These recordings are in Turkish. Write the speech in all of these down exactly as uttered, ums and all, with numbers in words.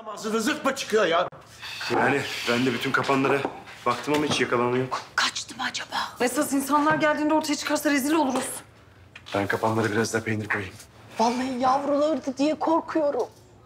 zamansız zırt mı çıkıyor ya? Yani ben de bütün kapanlara baktım ama hiç yakalanan yok. Kaçtı mı acaba? Esas insanlar geldiğinde ortaya çıkarsa rezil oluruz. Ben kapanlara biraz daha peynir koyayım. Vallahi yavrulardı diye korkuyorum.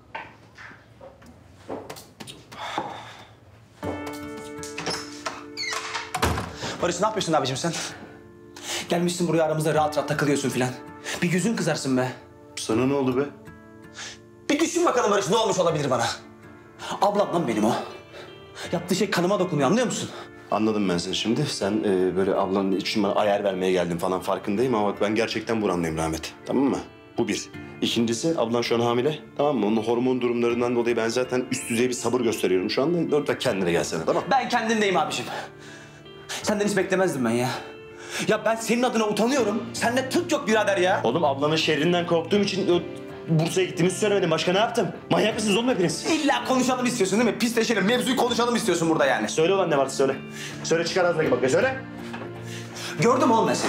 Barış ne yapıyorsun abicim sen? Gelmişsin buraya aramızda rahat rahat takılıyorsun filan. Bir yüzün kızarsın be. Sana ne oldu be? Bir düşün bakalım Barış ne olmuş olabilir bana? Ablam lan benim o. Yaptığı şey kanıma dokunuyor anlıyor musun? Anladım ben seni şimdi. Sen e, böyle ablanın için bana ayar vermeye geldin falan farkındayım ama bak ben gerçekten buramdayım Rahmet. Tamam mı? Bu bir. İkincisi ablan şu an hamile. Tamam mı? Onun hormon durumlarından dolayı ben zaten üst düzey bir sabır gösteriyorum şu anda. Orada kendine gelsene tamam. Ben kendimdeyim abicim. Senden hiç beklemezdim ben ya. Ya ben senin adına utanıyorum. Sende tık yok birader ya. Oğlum ablanın şerrinden korktuğum için o Bursa'ya gittiğimizi söylemedim. Başka ne yaptım? Manyak mısınız oğlum hepiniz? İlla konuşalım istiyorsun değil mi? Pisleşelim, mevzuyu konuşalım istiyorsun burada yani. Söyle ulan ne varsa söyle. Söyle çıkar ağzındaki bakıyor söyle. Gördüm oğlum ben seni.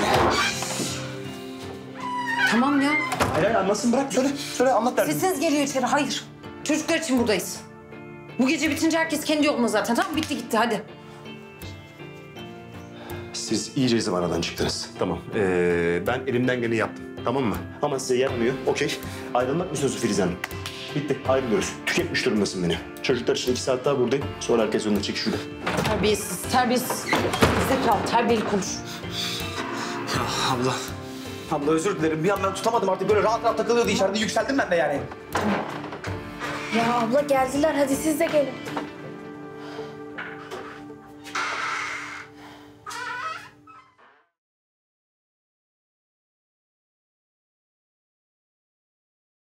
Tamam ya. Hayır hayır anlasın bırak söyle. Söyle anlat derdini. Sesiniz geliyor içeri. Hayır. Çocuklar için buradayız. Bu gece bitince herkes kendi yoluna zaten. Tamam bitti gitti hadi. Siz iyice zıvanadan çıktınız. Tamam. Ee, ben elimden geleni yaptım. Tamam mı? Ama size yarmıyor. Okey. Ayrılmak mı sözü Filiz Hanım? Bitti. Ayrılıyoruz. Tüketmiş durumdasın beni. Çocuklar için iki saat daha buradayım. Sonra herkes yoluna çek şurada. Terbiyesiz, terbiyesiz. Zekalı, terbiyeli konuş. Ya abla. Abla özür dilerim. Bir an ben tutamadım artık. Böyle rahat rahat takılıyordu içeride. Yükseldim ben de yani. Ya abla geldiler hadi siz de gelin.